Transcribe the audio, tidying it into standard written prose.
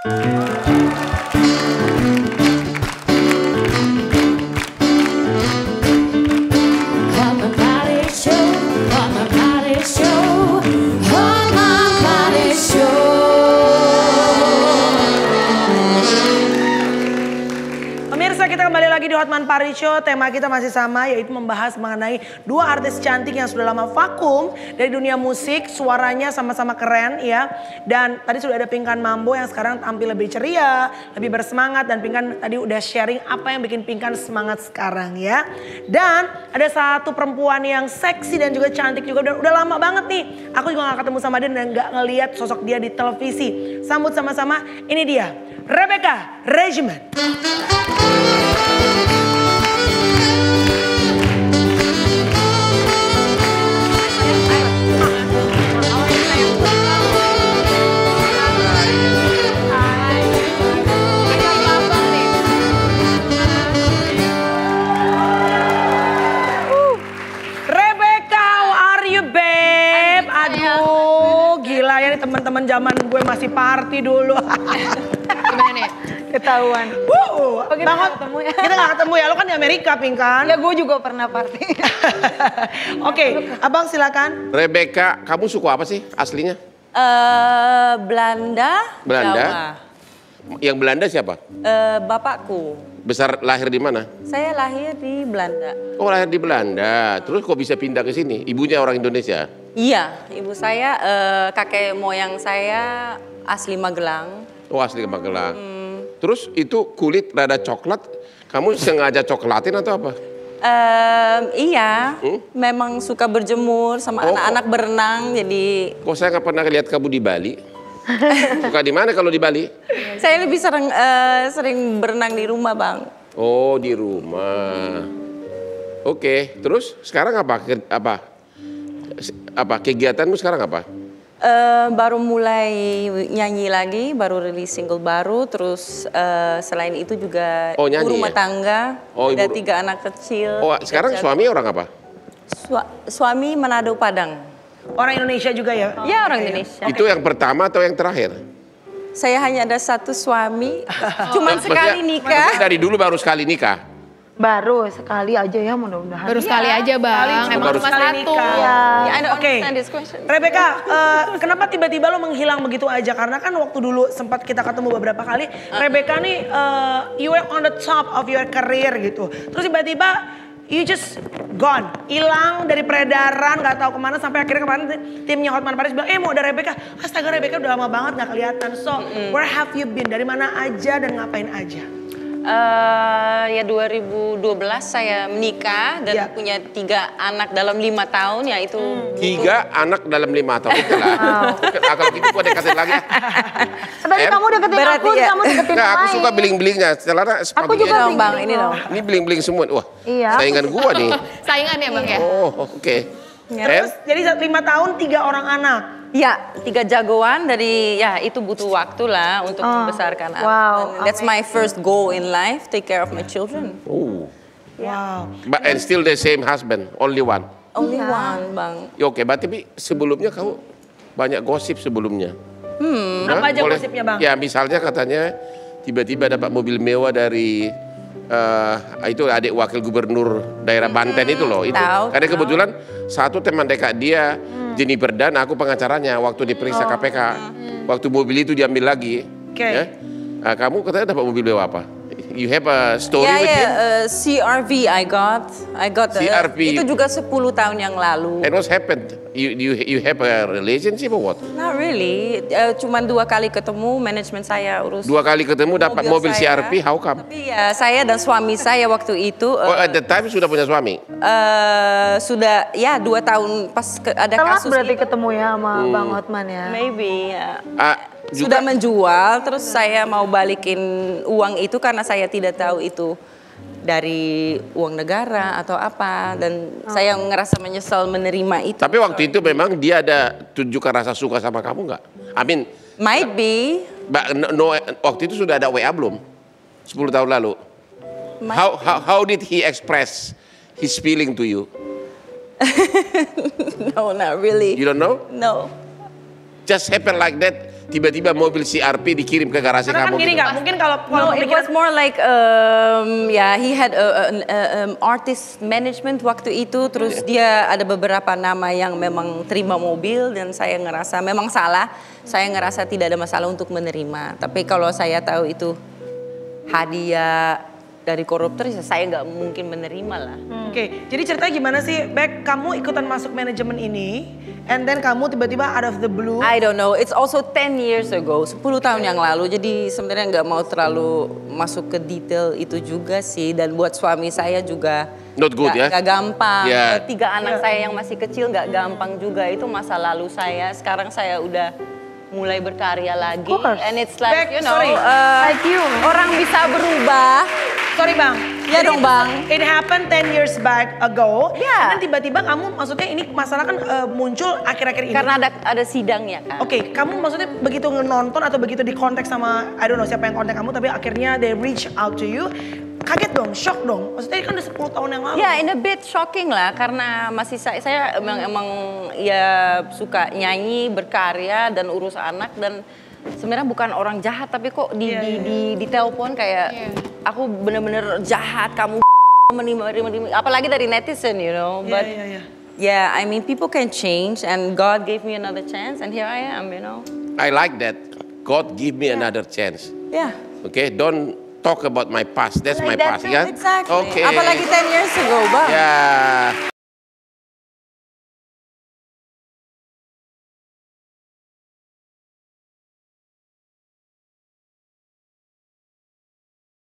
Di Hotman Paris Show, tema kita masih sama, yaitu membahas mengenai dua artis cantik yang sudah lama vakum dari dunia musik, suaranya sama-sama keren ya. Dan tadi sudah ada Pinkan Mambo yang sekarang tampil lebih ceria, lebih bersemangat, dan Pinkan tadi udah sharing apa yang bikin Pinkan semangat sekarang ya. Dan ada satu perempuan yang seksi dan juga cantik juga, udah lama banget nih. Aku juga gak ketemu sama dia dan gak ngeliat sosok dia di televisi. Sambut sama-sama, ini dia, Rebecca Regiment. Teman-teman zaman gue masih party dulu. Gimana nih? Ketahuan. Banget ketemu ya. Kita gak ketemu ya, lo kan di Amerika, Pinkan. Ya gue juga pernah party. Oke, abang silakan. Rebecca, kamu suku apa sih aslinya? Belanda. Belanda? Jawa. Yang Belanda siapa? Bapakku. Besar lahir di mana? Saya lahir di Belanda. Oh, lahir di Belanda. Terus kok bisa pindah ke sini? Ibunya orang Indonesia? Iya, ibu saya, kakek moyang saya asli Magelang. Oh, asli Magelang. Terus itu kulit rada coklat, kamu sengaja coklatin atau apa? Iya, memang suka berjemur sama anak-anak berenang, jadi... Kok saya nggak pernah lihat kamu di Bali? Suka di mana kalau di Bali? Saya lebih sering berenang di rumah, Bang. Oh, di rumah. Oke, terus sekarang apa kegiatanmu sekarang apa? Baru mulai nyanyi lagi, baru rilis single baru, terus selain itu juga ibu rumah tangga, ada 3 anak kecil. Oh, sekarang suami orang apa? Suami Manado Padang. Orang Indonesia juga ya? Ya, orang Indonesia. Itu yang pertama atau yang terakhir? Saya hanya ada 1 suami, cuman sekali nikah. Dari dulu baru sekali nikah? Baru sekali aja ya, mudah-mudahan. Baru sekali aja, Bang. Emang baru cuma satu. Oke. Rebecca, kenapa tiba-tiba lo menghilang begitu aja? Karena kan waktu dulu sempat kita ketemu beberapa kali, Rebecca nih, you were on the top of your career gitu. Terus tiba-tiba you just gone, hilang dari peredaran, nggak tahu kemana, sampai akhirnya kemarin timnya Hotman Paris bilang, mau ada Rebecca. Astaga, Rebecca udah lama banget nggak kelihatan. So, where have you been? Dari mana aja dan ngapain aja? Ya 2012 saya menikah dan punya 3 anak dalam 5 tahun, yaitu 3 anak dalam 5 tahun lah. Kalau gitu gue deketin lagi. Tadi kamu deketin aku, kamu deketin Nah, aku suka beling-belingnya. Aku juga Bang, ini dong. Ini beling-beling semua. Wah, iya. saingan gua nih. Saingan ya, Bang ya? Oh, oke. Terus jadi 5 tahun 3 orang anak. Ya, 3 jagoan dari, ya itu butuh waktu lah untuk membesarkan anak. Wow. That's my first goal in life, take care of my children. Oh. Wow. But and still the same husband, only one. Only one, Bang. Ya, oke, berarti sebelumnya kamu banyak gosip sebelumnya. Apa aja gosipnya, Bang? Ya, misalnya katanya tiba-tiba dapat mobil mewah dari itu adik wakil gubernur daerah Banten itu loh. Itu. Karena kebetulan satu teman dekat dia, Jennifer Dan, aku pengacaranya waktu diperiksa KPK. Waktu mobil itu diambil lagi. Ya. Kamu katanya dapat mobil mewah apa? You have a story with him? CRV I got CRV. itu juga 10 tahun yang lalu. And what happened? You have a relationship or what? Not really, cuman 2 kali ketemu, manajemen saya urus. 2 kali ketemu dapat mobil CRV, how come? Tapi ya saya dan suami saya waktu itu. At the time sudah punya suami? Sudah ya 2 tahun pas ada kasus berarti itu. ketemu ya sama Bang Hotman ya? Maybe ya. Juga sudah menjual, terus saya mau balikin uang itu karena saya tidak tahu itu dari uang negara atau apa, dan saya ngerasa menyesal menerima itu. Tapi waktu itu memang dia ada tunjukkan rasa suka sama kamu nggak? I mean, might be. No, waktu itu sudah ada WA belum? 10 tahun lalu. How did he express his feeling to you? No, not really. You don't know? No. Just happen like that. tiba-tiba mobil CRP dikirim ke garasi Karena kan kamu gini gitu. nggak, mungkin kalau No, it pemikiran was more like he had artist management waktu itu. Terus dia ada beberapa nama yang memang terima mobil dan saya ngerasa memang salah. Saya ngerasa tidak ada masalah untuk menerima. Tapi kalau saya tahu itu hadiah dari koruptor, saya nggak mungkin menerima lah. Oke, jadi ceritanya gimana sih, Bek? Kamu ikutan masuk manajemen ini, and then kamu tiba-tiba out of the blue. I don't know, it's also 10 years ago, 10 tahun yang lalu. Jadi sebenarnya nggak mau terlalu masuk ke detail itu juga sih. Dan buat suami saya juga Not good, ya? Gak gampang. Yeah. 3 anak saya yang masih kecil nggak gampang juga. Itu masa lalu saya. Sekarang saya udah mulai berkarya lagi. And it's like, Bek, you know, sorry. Like you. orang bisa berubah. Sorry Bang. Ya Jadi dong, Bang. It happened 10 years back ago. Ya. Dan tiba-tiba kamu, maksudnya ini masalah kan muncul akhir-akhir ini. Karena ada sidangnya kan. Oke, kamu maksudnya begitu nonton atau begitu di kontak sama, I don't know siapa yang kontak kamu, tapi akhirnya they reach out to you. Kaget dong, shock dong. Maksudnya ini kan udah 10 tahun yang lalu. Ya, in a bit shocking lah karena masih saya emang ya suka nyanyi, berkarya dan urus anak dan sebenarnya bukan orang jahat tapi kok di telepon kayak aku bener-bener jahat, kamu apalagi dari netizen, you know. But yeah, I mean people can change and God gave me another chance and here I am, you know. I like that. God give me another chance. Yeah. Okay, don't talk about my past. That's my Like that past, too, ya? exactly. Okay. Apalagi 10 years ago, Bang. Ya.